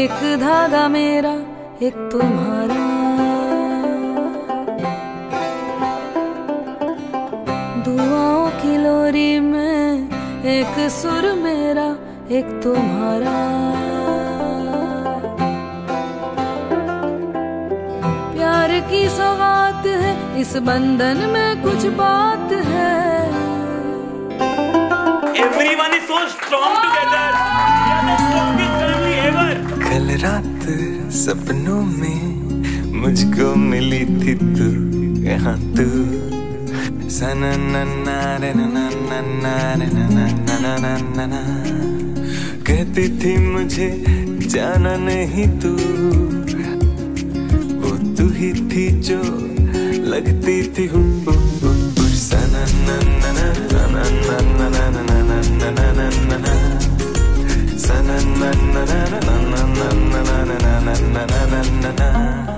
एक धागा मेरा एक तुम्हारा, दुआओं की लोरी में एक सुर मेरा एक तुम्हारा। प्यार की सौगात है इस बंधन में कुछ बात है। Everyone is so strong together. We are the strongest family ever. कल रात सपनों में मुझको मिली थी तू, यहाँ तू सना ना ना रे ना ना ना ना ना ना ना ना ना, कहती थी मुझे जाना नहीं तू, वो तू ही थी जो लगती थी सना ना ना ना ना ना ना ना ना ना ना ना ना, सना ना ना ना ना ना ना ना ना ना ना ना ना।